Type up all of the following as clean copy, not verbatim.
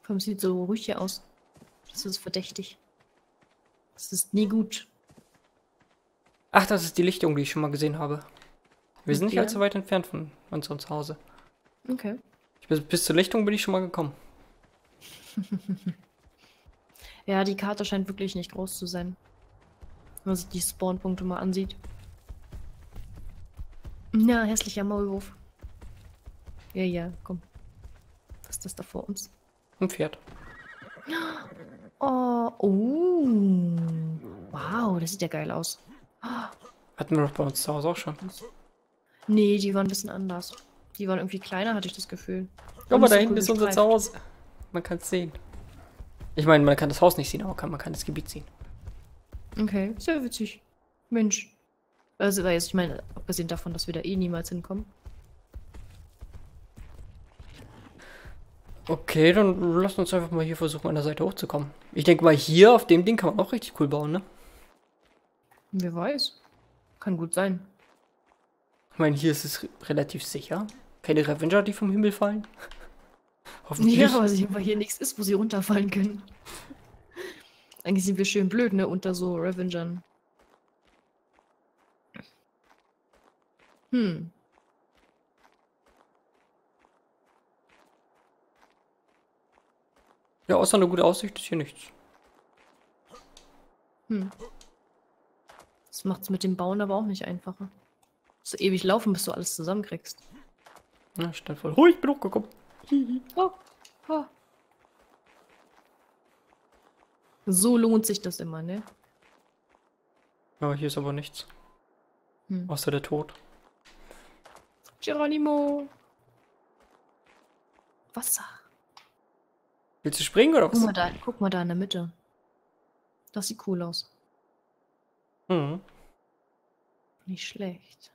Vor allem sieht so ruhig hier aus. Das ist verdächtig. Das ist nie gut. Ach, das ist die Lichtung, die ich schon mal gesehen habe. Wir sind nicht Ja. allzu weit entfernt von unserem Zuhause. Okay. Bis zur Lichtung bin ich schon mal gekommen. Ja, die Karte scheint wirklich nicht groß zu sein. Wenn man sich die Spawnpunkte mal ansieht. Ja, hässlicher Maulwurf. Ja, ja, komm. Was ist das da vor uns? Ein Pferd. Oh, wow, das sieht ja geil aus. Hatten wir doch bei uns zu Hause auch schon. Nee, die waren ein bisschen anders. Die waren irgendwie kleiner, hatte ich das Gefühl. Aber nicht da so hinten cool ist unser gestreift. Zuhause. Man kann es sehen. Ich meine, man kann das Haus nicht sehen, aber man kann das Gebiet sehen. Okay, sehr witzig. Mensch. Also, weil ich meine, abgesehen davon, dass wir da eh niemals hinkommen. Okay, dann lass uns einfach mal hier versuchen, an der Seite hochzukommen. Ich denke mal, hier auf dem Ding kann man auch richtig cool bauen, ne? Wer weiß. Kann gut sein. Ich meine, hier ist es relativ sicher. Keine Revenger, die vom Himmel fallen. Hoffentlich. Ja, weil hier nichts ist, wo sie runterfallen können. Eigentlich sind wir schön blöd, ne, unter so Revengern. Hm. Ja, außer eine gute Aussicht ist hier nichts. Hm. Das macht's mit dem Bauen aber auch nicht einfacher. So ewig laufen, bis du alles zusammenkriegst. Ja, stand voll. Hui, ich bin hochgekommen. Oh. Oh. So lohnt sich das immer, ne? Ja, hier ist aber nichts. Hm. Außer der Tod. Geronimo! Wasser. Willst du springen oder was? Guck mal da in der Mitte. Das sieht cool aus. Mhm. Nicht schlecht.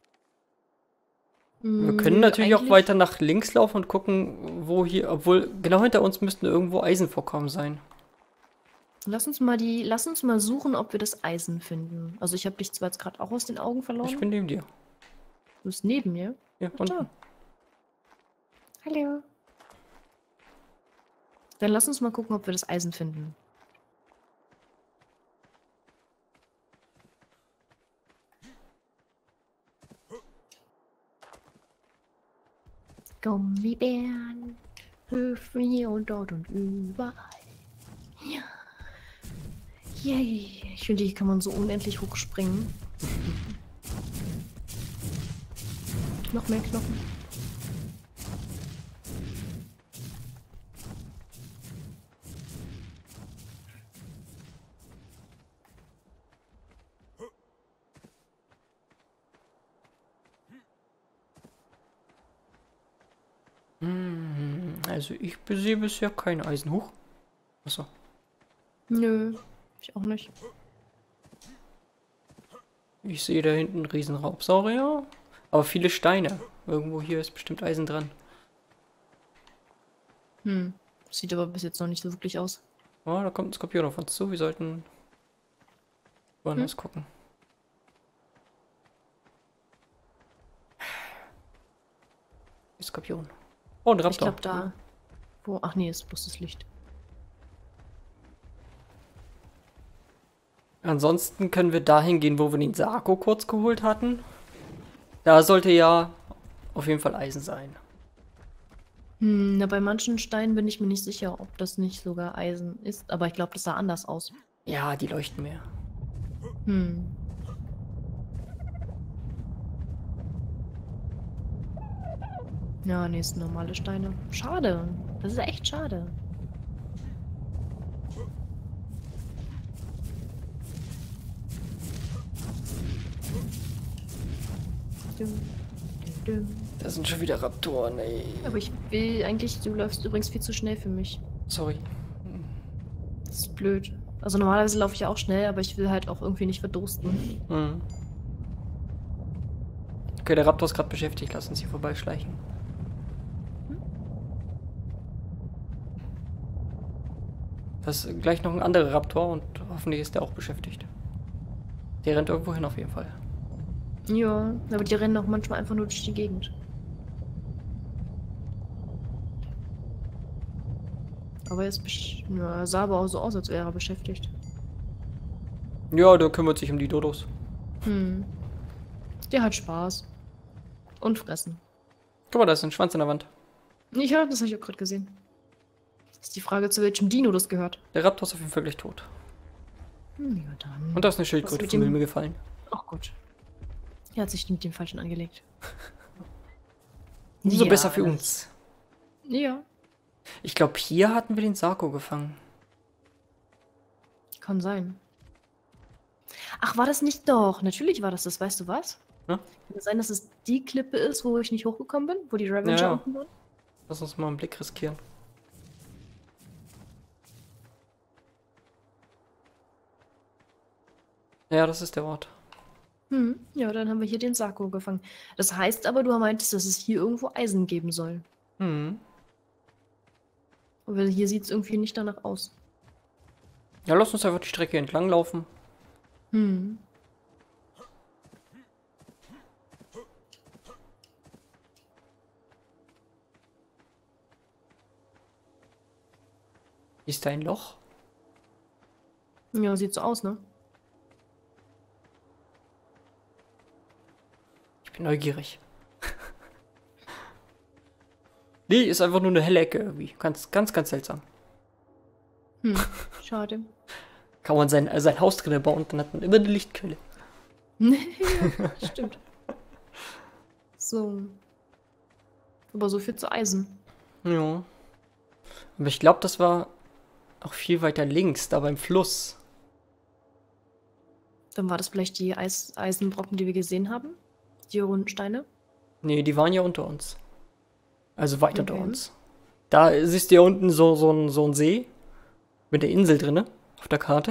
Wir können natürlich auch weiter nach links laufen und gucken, wo hier, obwohl genau hinter uns müssten irgendwo Eisenvorkommen sein. Lass uns mal suchen, ob wir das Eisen finden. Also ich habe dich zwar jetzt gerade auch aus den Augen verloren. Ich bin neben dir. Du bist neben mir. Ja, Ach, unten. da. Hallo. Dann lass uns mal gucken, ob wir das Eisen finden. Gummibären hüpfen hier und dort und überall. Ja. Yay. Ich finde, hier kann man so unendlich hochspringen. Noch mehr Knochen. Also ich sehe bisher kein Eisen hoch. Achso. Nö, ich auch nicht. Ich sehe da hinten einen riesen Raubsaurier. Aber viele Steine. Irgendwo hier ist bestimmt Eisen dran. Hm. Sieht aber bis jetzt noch nicht so wirklich aus. Oh, da kommt ein Skorpion auf uns zu. Wir sollten woanders gucken. Skorpion. Oh, ein Raptor. Ich glaube da. Wo? Ach nee, ist bloß das Licht. Ansonsten können wir dahin gehen, wo wir den Sarko kurz geholt hatten. Da sollte ja auf jeden Fall Eisen sein. Na, bei manchen Steinen bin ich mir nicht sicher, ob das nicht sogar Eisen ist. Aber ich glaube, das sah anders aus. Ja, die leuchten mehr. Hm. Ja, nee, es sind normale Steine. Schade. Das ist echt schade. Das sind schon wieder Raptoren, ey. Aber ich will eigentlich, du läufst übrigens viel zu schnell für mich. Sorry. Das ist blöd. Also normalerweise laufe ich ja auch schnell, aber ich will halt auch irgendwie nicht verdursten. Mhm. Okay, der Raptor ist gerade beschäftigt. Lass uns hier vorbeischleichen. Das ist gleich noch ein anderer Raptor und hoffentlich ist der auch beschäftigt. Der rennt irgendwo hin auf jeden Fall. Ja, aber die rennen auch manchmal einfach nur durch die Gegend. Aber er ist ja, er sah aber auch so aus, als wäre er beschäftigt. Ja, der kümmert sich um die Dodos. Hm. Der hat Spaß. Und fressen. Guck mal, da ist ein Schwanz an der Wand. Ja, das habe ich auch gerade gesehen. Das ist die Frage, zu welchem Dino das gehört. Der Raptor ist auf jeden Fall gleich tot. Hm, ja dann. Und da ist eine Was Schildkröte mit vom dem- Himmel gefallen. Ach gut. Er hat sich mit dem Falschen angelegt. Umso Ja, besser für das- uns. Ja, Ich glaube, hier hatten wir den Sarko gefangen. kann sein. Ach, war das nicht doch? Natürlich war das das. Weißt du was? Ja? Kann es sein, dass es die Klippe ist, wo ich nicht hochgekommen bin? Wo die Revenger Ja. unten waren? Lass uns mal einen Blick riskieren. Ja, das ist der Ort. Hm, ja, dann haben wir hier den Sarko gefangen. Das heißt aber, du meintest, dass es hier irgendwo Eisen geben soll. Hm. Weil hier sieht es irgendwie nicht danach aus. Ja, lass uns einfach die Strecke entlang laufen. Hm. Ist da ein Loch? Ja, sieht so aus, ne? Ich bin neugierig. Nee, ist einfach nur eine helle Ecke irgendwie. Ganz, ganz, ganz seltsam. Hm, schade. Kann man sein Haus drinnen bauen und dann hat man immer eine Lichtquelle. Ja, stimmt. So. Aber so viel zu Eisen. Ja. Aber ich glaube, das war auch viel weiter links, da beim Fluss. Dann war das vielleicht die Eisenbrocken, die wir gesehen haben? Die runden Steine? Nee, die waren ja unter uns. Also weit unter Okay. uns. Da siehst du ja unten so ein See. Mit der Insel drinne. Auf der Karte.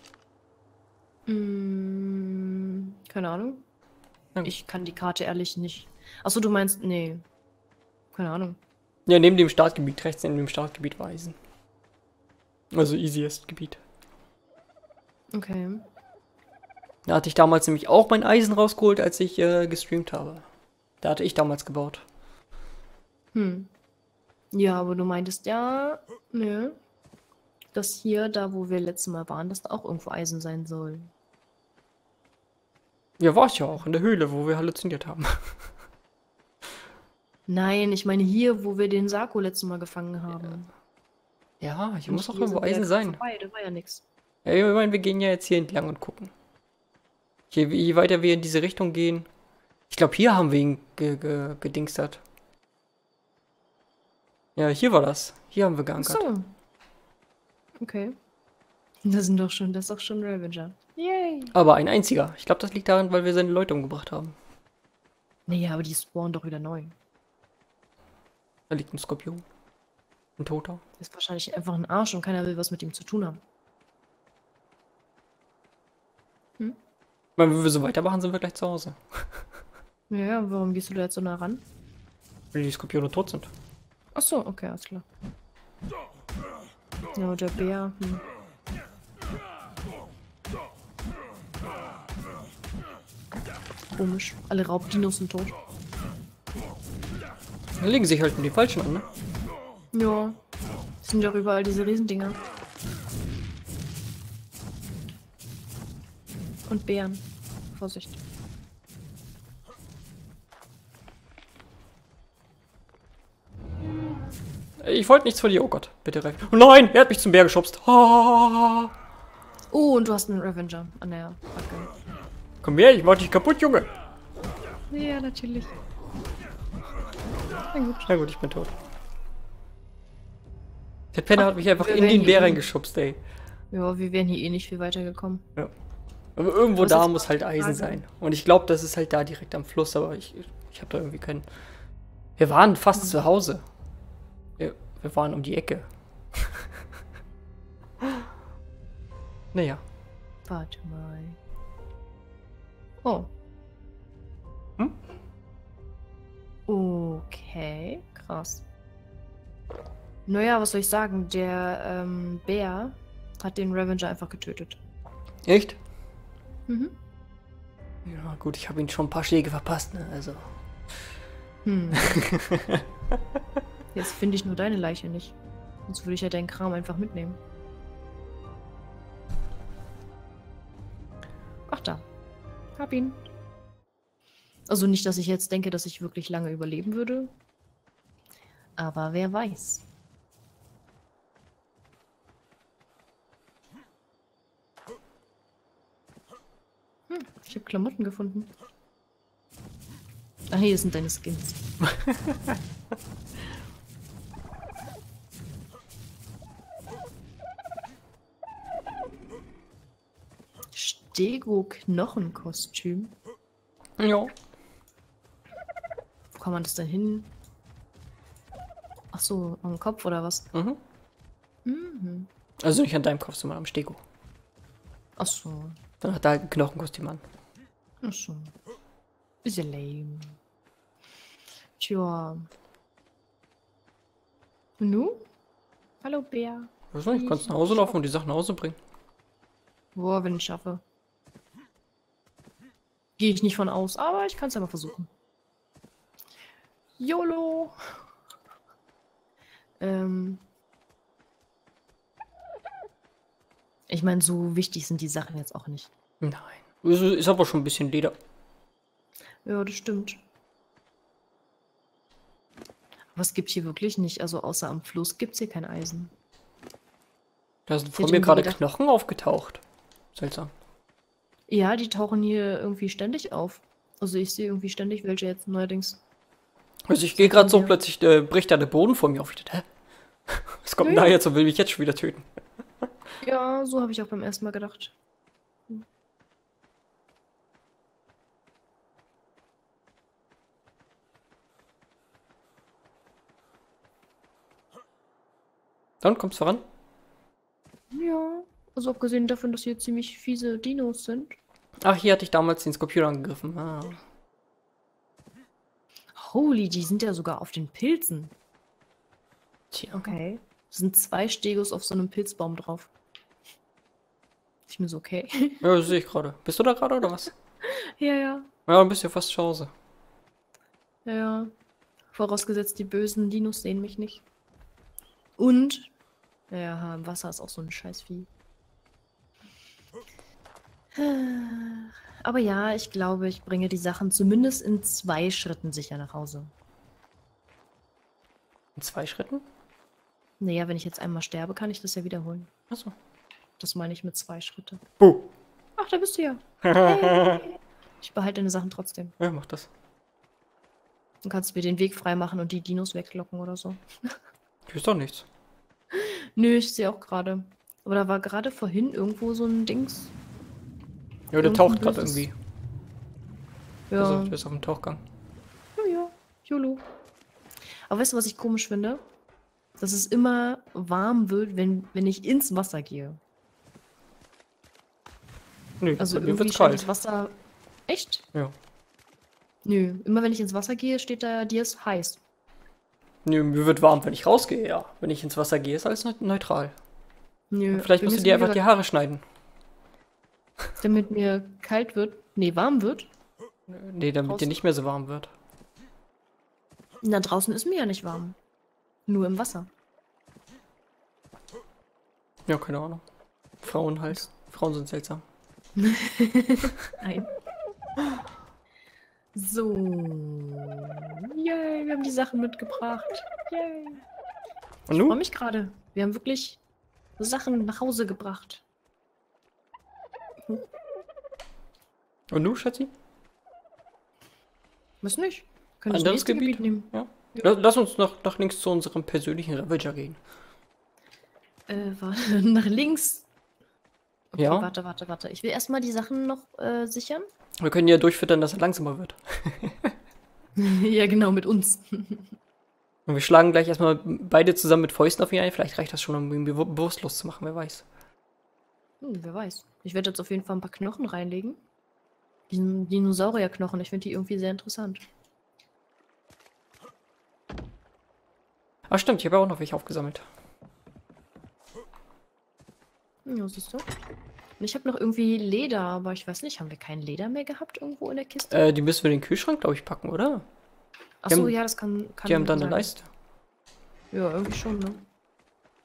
Hm, keine Ahnung. Ja. Ich kann die Karte ehrlich nicht. Achso, du meinst, nee. Keine Ahnung. Ja, neben dem Startgebiet. Rechts neben dem Startgebiet war Eisen. Also easiest Gebiet. Okay. Da hatte ich damals nämlich auch mein Eisen rausgeholt, als ich gestreamt habe. Da hatte ich damals gebaut. Hm. Ja, aber du meintest ja, nö. Dass hier, da wo wir letztes Mal waren, dass da auch irgendwo Eisen sein soll. Ja, war ich ja auch. In der Höhle, wo wir halluziniert haben. Nein, ich meine hier, wo wir den Sarko letztes Mal gefangen haben. Ja, hier Und muss auch hier irgendwo sind wir Eisen ja sein. vorbei, da war ja nix. Ja, ich meine, wir gehen ja jetzt hier entlang und gucken. Je weiter wir in diese Richtung gehen. Ich glaube, hier haben wir ihn gedingstert. Ja, hier war das. Hier haben wir Ach geankert. so. Okay. Das ist doch schon Revenger. Yay. Aber ein einziger. Ich glaube, das liegt daran, weil wir seine Leute umgebracht haben. Nee, aber die spawnen doch wieder neu. Da liegt ein Skorpion. Ein Toter. Das ist wahrscheinlich einfach ein Arsch und keiner will was mit ihm zu tun haben. Ich meine, wenn wir so weitermachen, sind wir gleich zu Hause. Ja, warum gehst du da jetzt so nah ran? Weil die Skorpione tot sind. Ach so, okay, alles klar. Ja, und der Bär. Hm. Komisch. Alle Raubdinos sind tot. Da legen sich halt nur die Falschen an, ne? Ja. Das sind doch überall diese Riesendinger. Und Bären. Vorsicht. Ich wollte nichts von dir. Oh Gott, bitte reif. Oh nein, er hat mich zum Bär geschubst. Ah. Oh, und du hast einen Revenger an der Backe. Komm her, ich mach dich kaputt, Junge. Ja, natürlich. Na gut. Na gut, ich bin tot. Der Penner hat mich einfach wir in den werden Bär hier- reingeschubst, ey. Ja, wir wären hier eh nicht viel weiter gekommen. Ja. Aber irgendwo Was da ist muss halt die Eisen Frage? sein. Und ich glaube, das ist halt da direkt am Fluss, aber ich habe da irgendwie keinen. Wir waren fast zu Hause. Wir waren um die Ecke. Naja. Warte mal. Oh. Hm? Okay, krass. Naja, was soll ich sagen? Der Bär hat den Revenger einfach getötet. Echt? Mhm. Ja, gut, ich habe ihn schon ein paar Schläge verpasst, ne? Also. Hm. Jetzt finde ich nur deine Leiche nicht. Sonst würde ich ja deinen Kram einfach mitnehmen. Ach da. Hab ihn. Also nicht, dass ich jetzt denke, dass ich wirklich lange überleben würde. Aber wer weiß. Ich habe Klamotten gefunden. Ach, hier sind deine Skins. Stego-Knochenkostüm. Ja. Wo kann man das denn hin? Ach so, am Kopf oder was? Mhm. Mhm. Also nicht an deinem Kopf, sondern am Stego. Ach so. Dann hat er halt ein Knochenkostüm an. Ach so. Bisschen lame. Tja. Nu? Hallo, Bär. Weiß nicht, kannst nach Hause laufen und die Sachen nach Hause bringen. Boah, wenn ich schaffe. Gehe ich nicht von aus, aber ich kann es ja mal versuchen. YOLO! Ich meine, so wichtig sind die Sachen jetzt auch nicht. Nein. Ist aber schon ein bisschen Leder. Ja, das stimmt. Aber es gibt hier wirklich nicht, also außer am Fluss gibt es hier kein Eisen. Da sind Ich vor hätte mir irgendwie gerade gedacht- Knochen aufgetaucht. Seltsam. Ja, die tauchen hier irgendwie ständig auf. Also ich sehe irgendwie ständig welche jetzt neuerdings. Also ich gehe gerade so, Ja. plötzlich bricht da der Boden vor mir auf. Ich dachte, hä? Was kommt denn Ja, da ja. jetzt und will mich jetzt schon wieder töten? Ja, so habe ich auch beim ersten Mal gedacht. Dann kommt's voran. Ja, also abgesehen davon, dass hier ziemlich fiese Dinos sind. Ach, hier hatte ich damals den Skorpion angegriffen. Ah. Holy, die sind ja sogar auf den Pilzen. Tja. Okay. Es sind 2 Stegos auf so einem Pilzbaum drauf. Ich mir so, okay. Ja, das sehe ich gerade. Bist du da gerade oder was? Ja, ja. Ja, dann bist du ja fast zu Hause. Ja, ja. Vorausgesetzt, die bösen Dinos sehen mich nicht. Und, ja, im Wasser ist auch so ein Scheißvieh. Aber ja, ich glaube, ich bringe die Sachen zumindest in 2 Schritten sicher nach Hause. In 2 Schritten? Naja, wenn ich jetzt einmal sterbe, kann ich das ja wiederholen. Achso. Das meine ich mit 2 Schritte. Buh. Ach, da bist du ja. Ich behalte deine Sachen trotzdem. Ja, mach das. Dann kannst du mir den Weg freimachen und die Dinos weglocken oder so. Hier ist doch nichts. Nö, ich sehe auch gerade. Aber da war gerade vorhin irgendwo so ein Dings. Ja, der Irgendein taucht gerade böses- irgendwie. Ja, Also, der ist auf dem Tauchgang. ja, YOLO. Aber weißt du, was ich komisch finde? Dass es immer warm wird, wenn ich ins Wasser gehe. Nö, Also bei mir irgendwie wird's scheint kalt. das Wasser... Echt? Ja. Nö, immer wenn ich ins Wasser gehe, steht da, dir ist heiß. Nö, mir wird warm, wenn ich rausgehe, ja. Wenn ich ins Wasser gehe, ist alles neutral. Nö, Vielleicht bei musst mir du ist dir immer einfach die gesagt, Haare schneiden. damit mir kalt wird, nee, warm wird. Nee, damit dir Draußen? nicht mehr so warm wird. Na, draußen ist mir ja nicht warm. Nur im Wasser. Ja, keine Ahnung. Frauen halt. Frauen sind seltsam. Nein. So. Yay, wir haben die Sachen mitgebracht. Yay. Und Ich freue nun? mich gerade. Wir haben wirklich Sachen nach Hause gebracht. Und du, Schatzi? Was nicht? Können das Anderes nächste Gebiet? Gebiet nehmen. Ja. Lass uns nach links zu unserem persönlichen Ravager gehen. Warte, nach links. Okay, Ja. warte. Ich will erstmal die Sachen noch sichern. Wir können ja durchfüttern, dass er langsamer wird. Ja, genau, mit uns. Und wir schlagen gleich erstmal beide zusammen mit Fäusten auf ihn ein. Vielleicht reicht das schon, um ihn bewusstlos zu machen, wer weiß. Wer weiß. Ich werde jetzt auf jeden Fall ein paar Knochen reinlegen. Diesen Dinosaurierknochen. Ich finde die irgendwie sehr interessant. Ach stimmt, ich habe ja auch noch welche aufgesammelt. Ja, siehst du. Und ich habe noch irgendwie Leder, aber ich weiß nicht, haben wir kein Leder mehr gehabt irgendwo in der Kiste? Die müssen wir in den Kühlschrank, glaube ich, packen, oder? Achso, haben- ja, das kann Die haben da eine sein. Leiste. Ja, irgendwie schon, ne?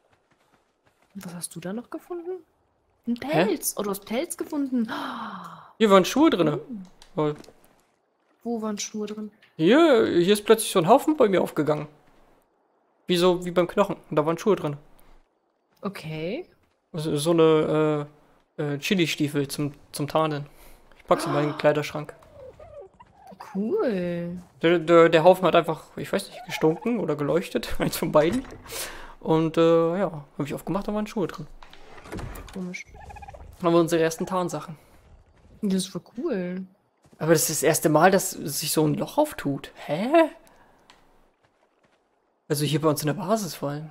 Was hast du da noch gefunden? Ein Hä? Pelz. Oh, du hast Pelz gefunden. Hier waren Schuhe drin. Oh, Wo waren Schuhe drin? hier ist plötzlich so ein Haufen bei mir aufgegangen. Wie beim Knochen. Und da waren Schuhe drin. Okay. So eine Chili-Stiefel zum Tarnen. Ich pack sie mal in den Kleiderschrank. Cool. Der Haufen hat einfach, ich weiß nicht, gestunken oder geleuchtet. Eins von beiden. Und ja, habe ich aufgemacht, da waren Schuhe drin. Komisch. Dann haben wir unsere ersten Tarnsachen. Das ist voll cool. Aber das ist das erste Mal, dass sich so ein Loch auftut. Hä? Also hier bei uns in der Basis vor allem.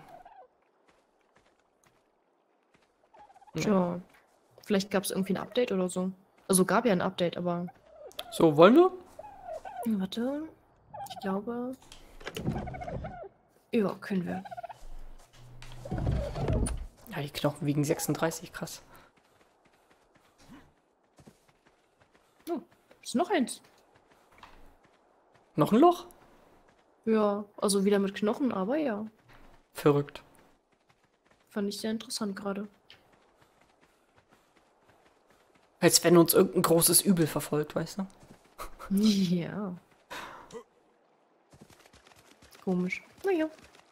Tja. Vielleicht gab es irgendwie ein Update oder so. Also gab ja ein Update, aber. So, wollen wir? Warte. Ich glaube. Ja, können wir. Ja, die Knochen wiegen 36, krass. Oh, ist noch eins. Noch ein Loch? Ja, also wieder mit Knochen, aber ja. Verrückt. Fand ich sehr interessant gerade. Als wenn uns irgendein großes Übel verfolgt, weißt du? Ja. Komisch. Naja.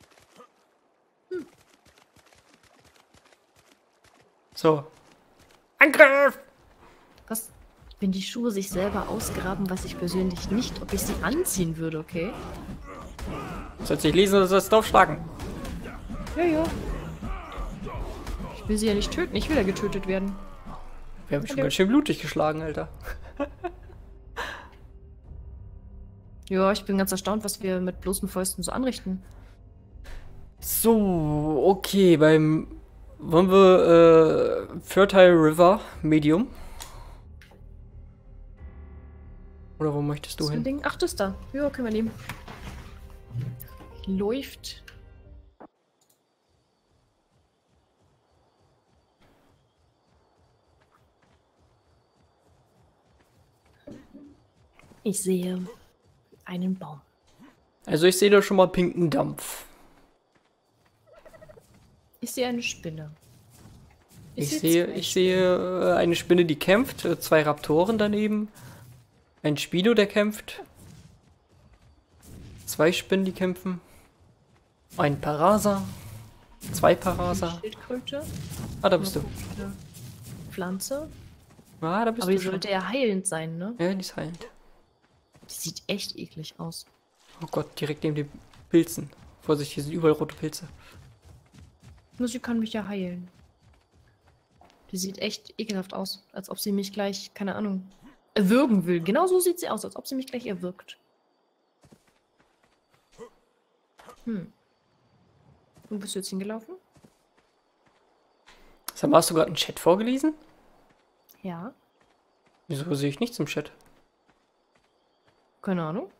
So. Angriff! Was? Wenn die Schuhe sich selber ausgraben, weiß ich persönlich nicht, ob ich sie anziehen würde, okay? Sollst nicht lesen oder sollst du aufschlagen? Ja, ja. Ich will sie ja nicht töten, ich will ja getötet werden. Wir haben schon ganz schön blutig geschlagen, Alter. Ja, ich bin ganz erstaunt, was wir mit bloßen Fäusten so anrichten. So, okay, wollen wir Fertile River Medium? Oder wo möchtest du So ein hin? Ding. Ach, das da. Ja, können wir nehmen. Läuft. Ich sehe einen Baum. Also ich sehe da schon mal pinken Dampf. Ich sehe eine Spinne. Ich zwei sehe eine Spinne, die kämpft, 2 Raptoren daneben, ein Spino, der kämpft, 2 Spinnen, die kämpfen, ein Parasa, 2 Parasa. Schildkröte. Ah, da bist du. Eine Pflanze. Ah, da bist Aber du die schon. sollte ja heilend sein, ne? Ja, die ist heilend. Die sieht echt eklig aus. Oh Gott, direkt neben den Pilzen. Vorsicht, hier sind überall rote Pilze. Nur sie kann mich ja heilen. Die sieht echt ekelhaft aus. Als ob sie mich gleich, keine Ahnung, erwürgen will. Genau so sieht sie aus, als ob sie mich gleich erwürgt. Wo bist du jetzt hingelaufen? Sag mal, hast du gerade einen Chat vorgelesen? Ja. Wieso sehe ich nichts im Chat? Keine Ahnung.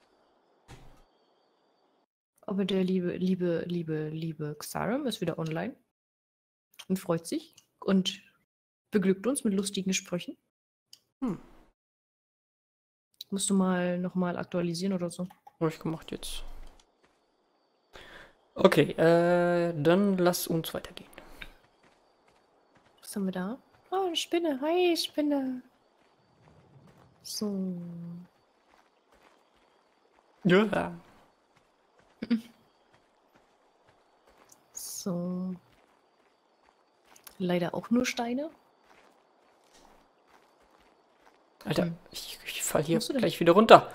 Aber der liebe Xarum ist wieder online. Und freut sich. Und beglückt uns mit lustigen Sprüchen. Musst du mal nochmal aktualisieren oder so. Habe ich gemacht jetzt. Okay, dann lass uns weitergehen. Was haben wir da? Oh, eine Spinne. Hi, Spinne. So. Ja. So. Leider auch nur Steine. Alter, ich fall hier Musst du denn? gleich wieder runter.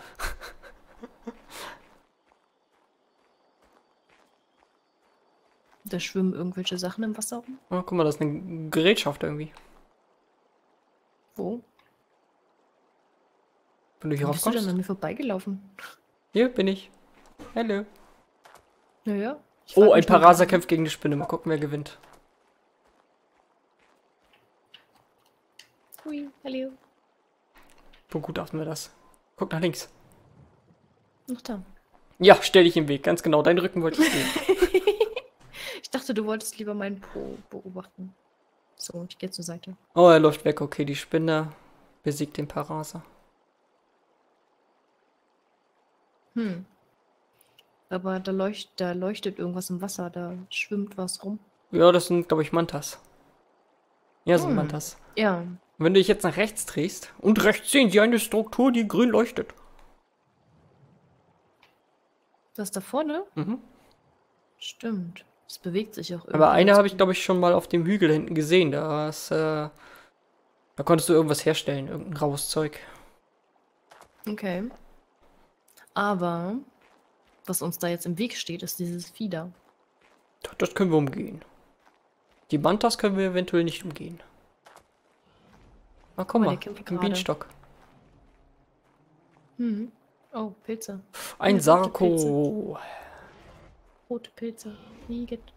Da schwimmen irgendwelche Sachen im Wasser rum. Oh, guck mal, das ist eine Gerätschaft irgendwie. Wo? Wenn du hier Wie bist du denn raufkommst. an mir vorbeigelaufen? Hier bin ich. Hallo. Naja. Oh, ein Parasa kämpft gegen die Spinne. Mal gucken, wer gewinnt. Hui, hallo. Begutachten wir das. Guck nach links. Noch da. Ja, stell dich im Weg. Ganz genau. Deinen Rücken wollte ich sehen. Ich dachte, du wolltest lieber meinen Po beobachten. So, ich gehe zur Seite. Oh, er läuft weg. Okay, die Spinne besiegt den Parasa. Aber da leuchtet irgendwas im Wasser. Da schwimmt was rum. Ja, das sind, glaube ich, Mantas. Ja, sind Hm. Mantas. Ja. Und wenn du dich jetzt nach rechts drehst, und rechts sehen sie eine Struktur, die grün leuchtet. Das da vorne? Mhm. Stimmt. Es bewegt sich auch irgendwie. Aber eine ganz habe ich, gut. glaube ich, schon mal auf dem Hügel hinten gesehen. Da konntest du irgendwas herstellen, irgendein raues Zeug. Okay. Aber was uns da jetzt im Weg steht, ist dieses Vieh da. Das können wir umgehen. Die Mantas können wir eventuell nicht umgehen. Na, guck mal, mal, der kämpft ein gerade. Bienenstock. Hm. Oh, Pilze. Ein Rote Pilze. Sarko. Rote Pilze. Igitt.